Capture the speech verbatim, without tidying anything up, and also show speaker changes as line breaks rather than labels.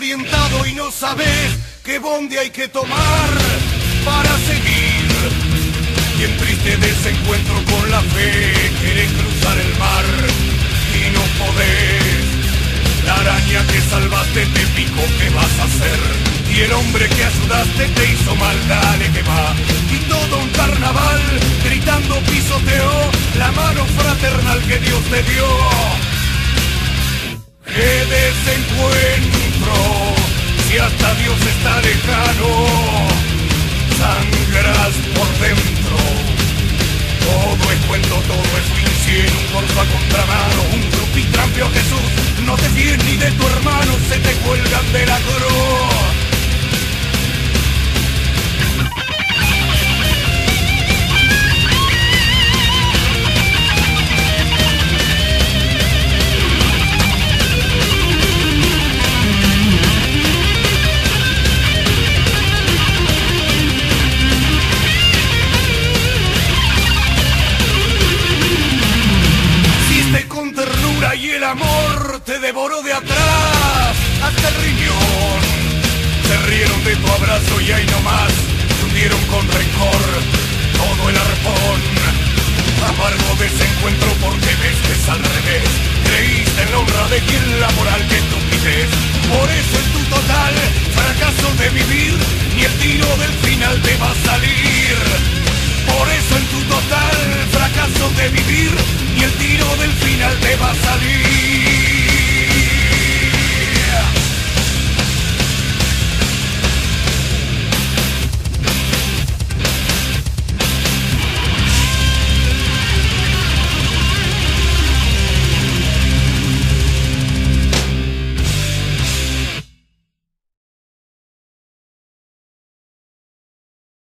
desorientado y no sabes qué bondi hay que tomar para seguir. Y en triste desencuentro con la fe querés cruzar el mar y no podés. La araña que salvaste te picó, ¿qué vas a hacer? Y el hombre que ayudaste te hizo mal, dale que va. Y todo un carnaval gritando pisoteó la mano fraternal que Dios te dio. ¡Qué desencuentro! Si hasta Dios está lejano, sangras por dentro. Todo es cuento, todo es fin, un golpe a contramano, un trupitrampio a Jesús. No te fíes ni de tu hermano, se te cuelgan de la cruz. Y el amor te devoró de atrás hasta el riñón. Se rieron de tu abrazo y ahí nomás te hundieron con rencor todo el arpón. Amargo desencuentro porque ves que es al revés. Creíste en la honra de quien la moral que tú pides. Por eso en tu total fracaso de vivir ni el tiro del final te va a salir. Por eso en tu total fracaso de vivir y el tiro del final te va a salir.